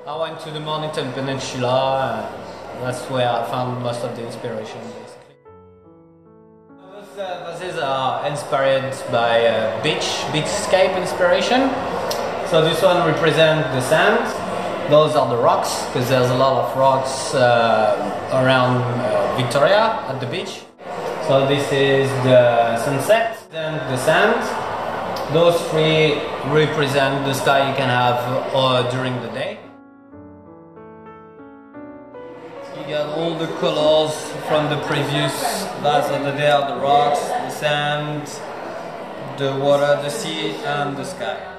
I went to the Mornington Peninsula, that's where I found most of the inspiration, basically. Those vases are inspired by beachscape inspiration. So this one represents the sand, those are the rocks, because there's a lot of rocks around Victoria at the beach. So this is the sunset, then the sand. Those three represent the sky you can have during the day. You got all the colors from the previous vase of the day, the rocks, the sand, the water, the sea and the sky.